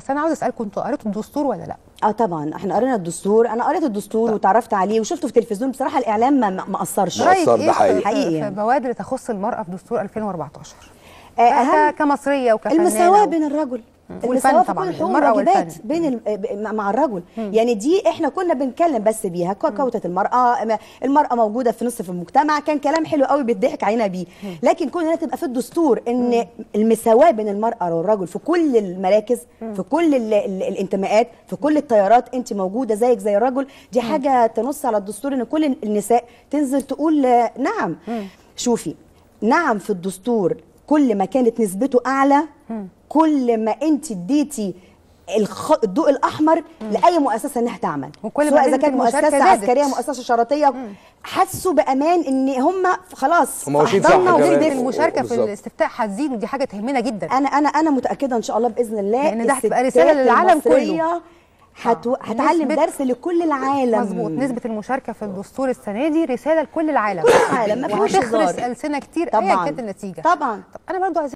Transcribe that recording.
بس انا عاوز اسالكم، انتوا قريتوا الدستور ولا لا؟ طبعا احنا قرينا الدستور، انا قريت الدستور وتعرفت عليه وشفته في التلفزيون. بصراحه الاعلام ما قصرش. رايك ده ايه حقيقي. في يعني. مواد تخص المراه في دستور 2014؟ اهم كمصريه وكفنانه المساواه بين الرجل، المساواه في كل الحقوق والواجبات بين مع الرجل. يعني دي احنا كنا بنتكلم بس بيها كوتة المرأة موجودة في نصف المجتمع، كان كلام حلو قوي بيضحك علينا بيه. لكن كون انها تبقى في الدستور ان المساواة بين المرأة والرجل في كل المراكز، في كل الانتماءات، في كل التيارات، انت موجودة زيك زي الرجل، دي حاجة تنص على الدستور ان كل النساء تنزل تقول نعم. شوفي، نعم في الدستور كل ما كانت نسبته اعلى كل ما انت اديتي الضوء الاحمر لاي مؤسسه انها تعمل، سواء اذا كانت مؤسسه عسكريه مؤسسه شرطيه. حسوا بامان ان هم خلاص احضرنا نسبه المشاركه في الاستفتاء هتزيد، ودي حاجه تهمنا جدا. انا متاكده ان شاء الله باذن الله لان ده هتبقى رساله للعالم كله. هتعلم درس لكل العالم. مظبوط. نسبه المشاركه في الدستور السنه دي رساله لكل العالم، كل العالم، ما فيهاش هزار. وهتخرس السنه كتير ايا كانت النتيجه. طبعا. طب انا برضو عايزه